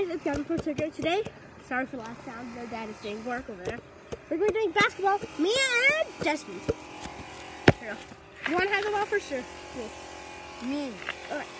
guys, it's Gavin from Circuit today. Sorry for the last sound. No, Dad is doing work over there. We're going to be doing basketball. Me and Desmond. Here we go. You want to have the ball first, or me? Me. All right.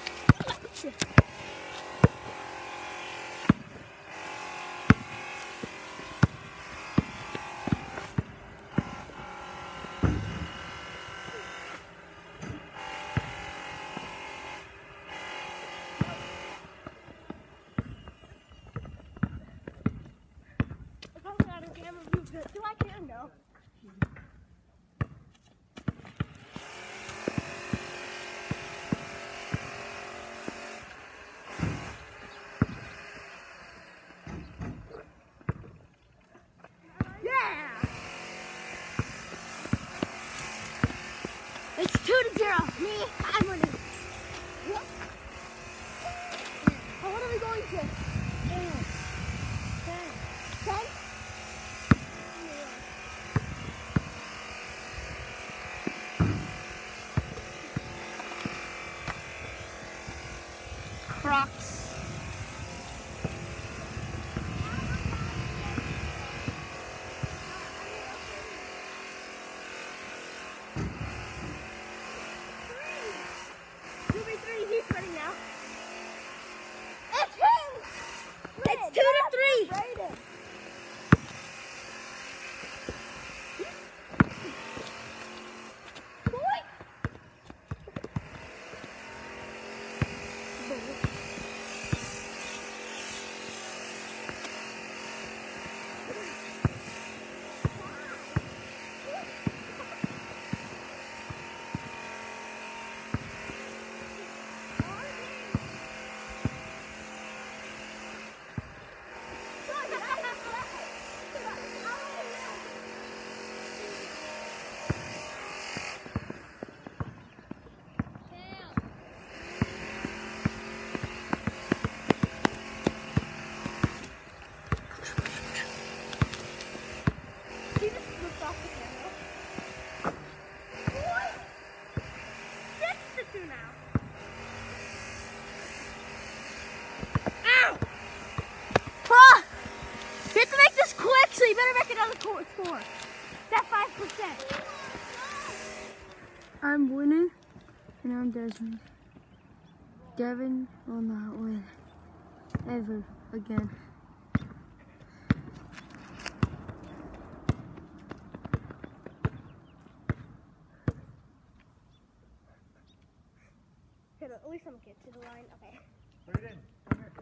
Do I can go? Yeah! It's 2-0. Me, I'm winning. Yep. Oh, what are we going to? 10. 10? Crocs. He's running now. It's him! It's 2-3. So you better make another score. It's at 5%. I'm winning, and I'm Desmond. Gavin will not win. Ever again. Okay, at least I'm gonna get to the line. Okay. Put it in. Come here.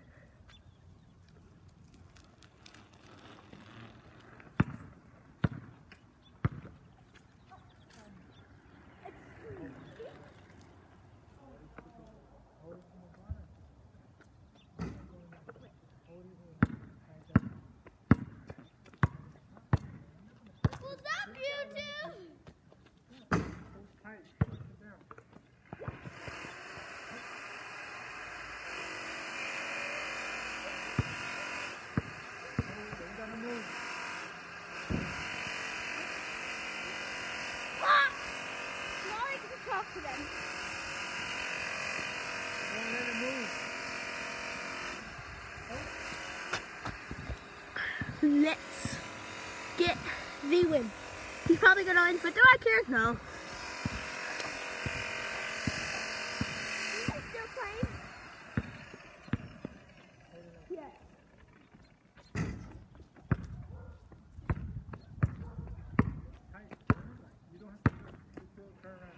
What's up, YouTube? Talk to them. Don't let it move. Let's get the win. He's probably gonna win, but do I care? No. You guys still playing? Yeah. You don't have to turn around.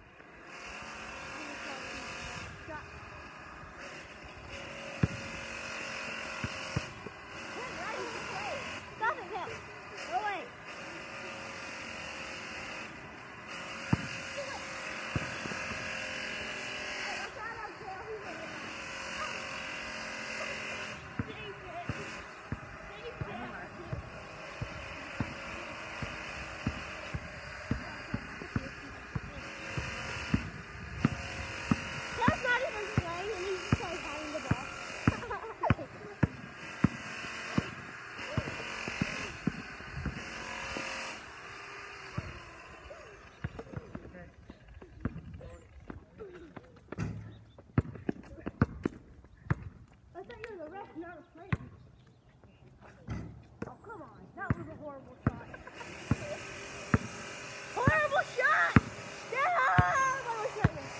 That was a horrible shot. Horrible shot! Damn! I wish I was.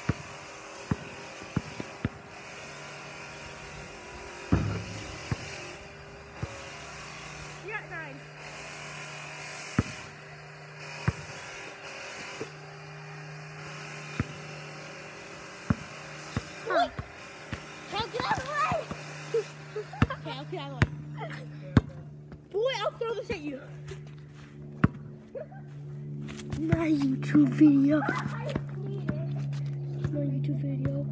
You're at 9. Huh. Cal, get out of the way! Cal, get out of the way. Boy, I'll throw this at you. My YouTube video. I need it. My YouTube video.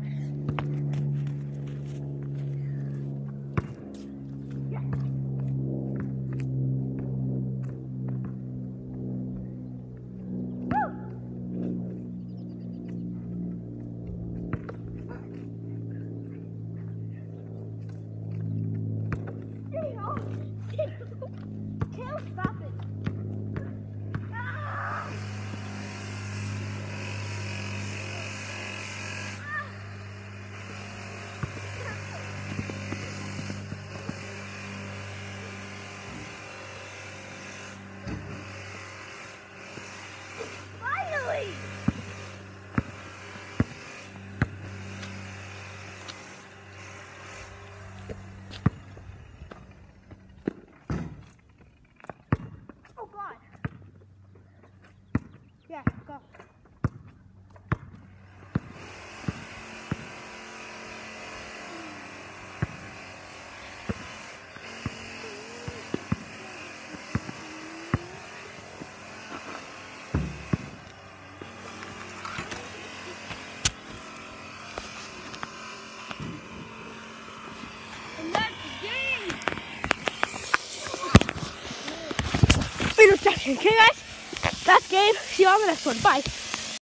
Cal, stop it. Ah! Finally! Oh God! Yeah, go. And that's the game! Interception. Okay, guys? That's game. See you on the next one. Bye.